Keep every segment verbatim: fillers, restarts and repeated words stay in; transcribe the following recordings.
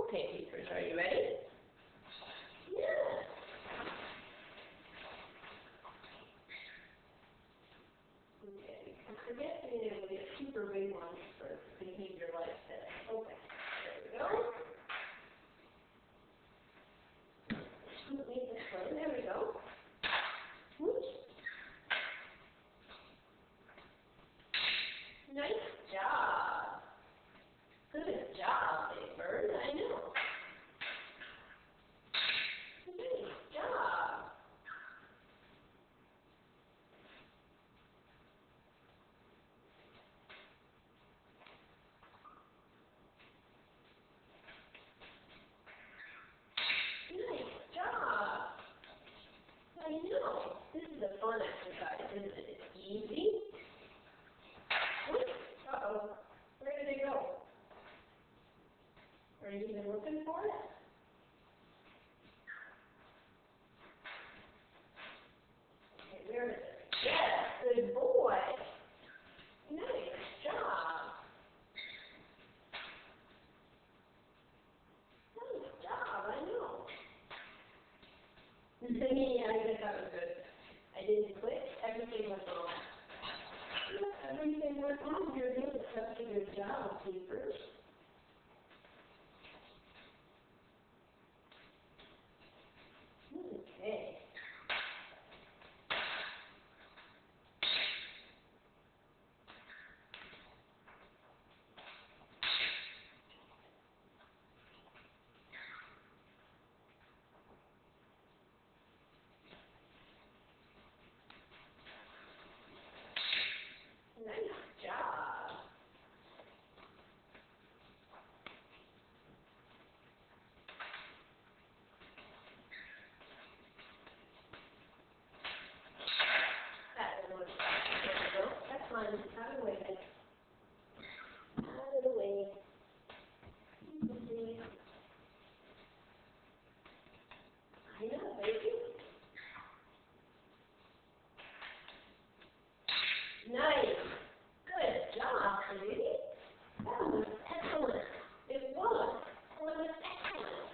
Okay, Peepers, are you ready? Yeah. Okay, forget being able to get super big ones for behavior like this. Okay, there we go. Scoot me this way, there we go. Whoops. Nice job. Good job, Big Bird, I know. Nice job. Nice job. I know. This is a fun exercise, isn't it? It's easy. Uh-oh. Where did it go? Are you even looking for it? Okay, where is it? Yes, good boy. Nice job. Nice job, I know. Yeah, I guess that was good. I didn't click. Everything went wrong. Everything went wrong. You're doing such a good job, Keepers. Okay. Nice job. That one was there we go. That's fine. Out of the way, then. Out of the way. See? I know, baby. Nice. Good job, baby. That was excellent. It was. It was excellent.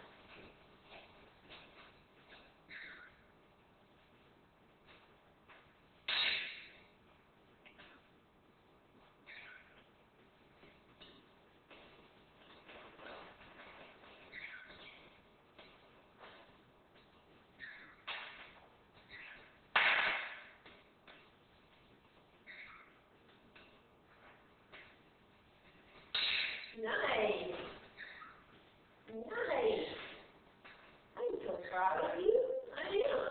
Nice. Nice. I'm so proud of you. I am.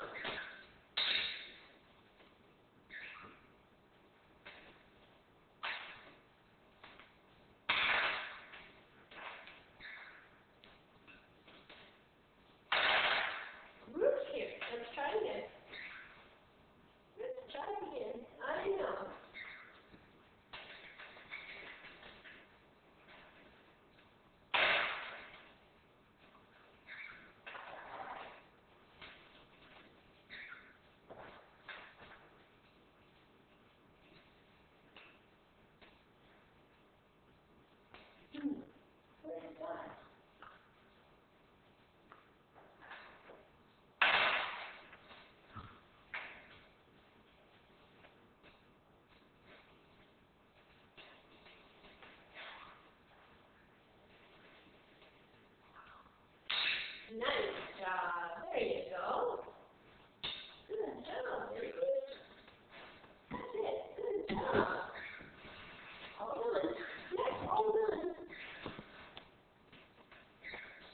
Whoops, here. Let's try again. Let's try again. I know. Hmm. Where's that? Nice job. There you go. Good job. Very good. That's it. Good job.